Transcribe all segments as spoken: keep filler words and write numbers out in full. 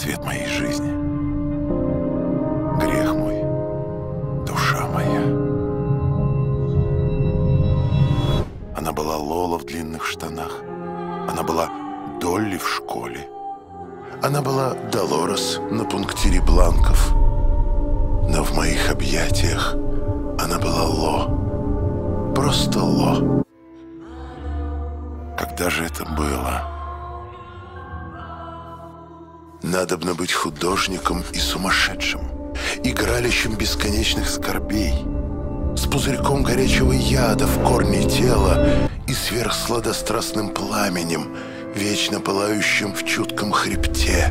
свет моей жизни. Грех мой, душа моя. Она была Лола в длинных штанах. Она была Долли в школе. Она была Долорес на пунктире бланков. Но в моих объятиях она была Ло. Просто Ло. Когда же это было? Надобно быть художником и сумасшедшим, игралищем бесконечных скорбей, с пузырьком горячего яда в корне тела и сверхсладострастным пламенем, вечно пылающим в чутком хребте.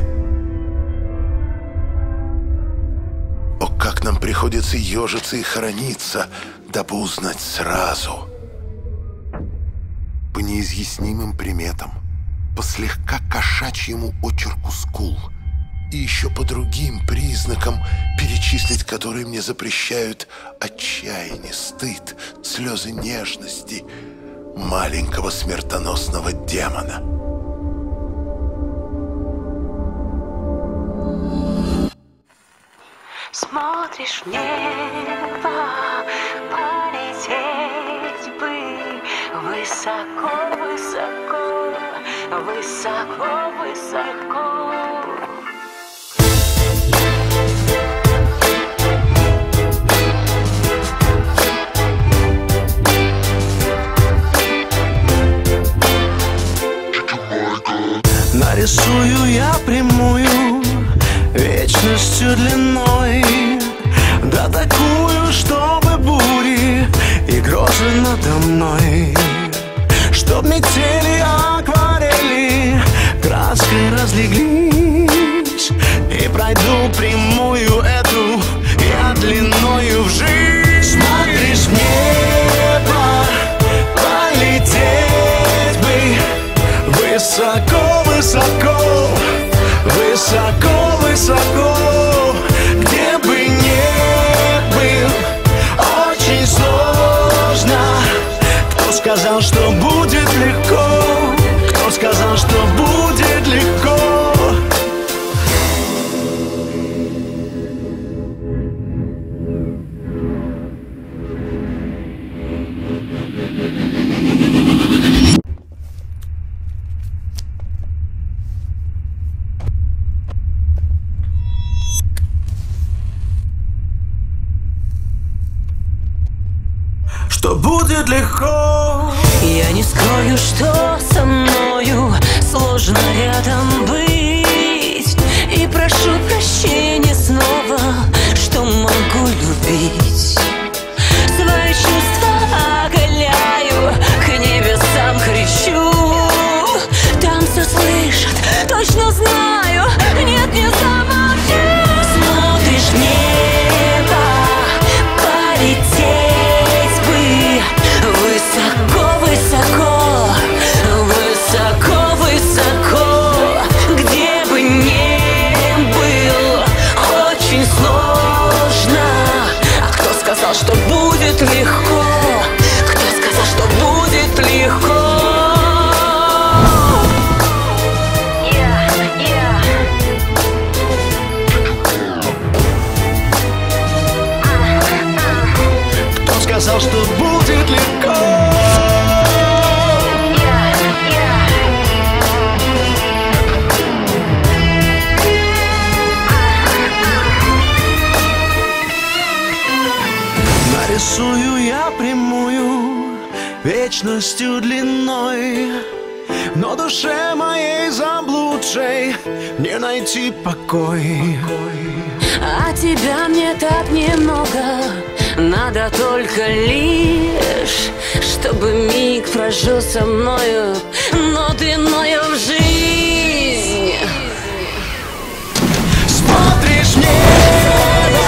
О, как нам приходится ежиться и хорониться, дабы узнать сразу. По неизъяснимым приметам, по слегка кошачьему очерку скул и еще по другим признакам, перечислить которые мне запрещают отчаяние, стыд, слезы нежности маленького смертоносного демона. Смотришь в небо, полететь бы высоко, высоко, высоко, высоко. Нарисую я прямую, вечностью длиной, да такую, чтобы бури и грозы надо мной, чтоб метели акварели краской разлеглись, и пройду прямую эту я длиною в жизнь. Смотришь в небо, полететь бы высоко, высоко, высоко, высоко, где бы ни был, очень сложно. Кто сказал, что будет легко? Кто сказал, что будет легко? Что будет легко. Я не скрою, что со мною сложно рядом быть, и прошу прощения снова, что могу любить. Свои чувства оголяю, к небесам кричу. Там все слышат, точно знаю, нет, не замолчу. Смотришь в небо, полететь высоко, высоко, высоко, высоко, где бы ни был, очень сложно. А кто сказал, что будет легко? Кто сказал, что будет легко? Yeah, yeah. Кто сказал, что будет легко? Нарисую я прямую, вечностью длиной, но душе моей заблудшей не найти покой. А тебя мне так немного, надо только лишь, чтобы миг прожил со мною, но длиною в жизнь. Смотришь в небо,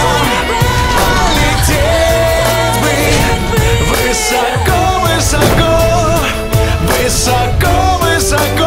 полететь бы высоко, высоко, высоко, высоко.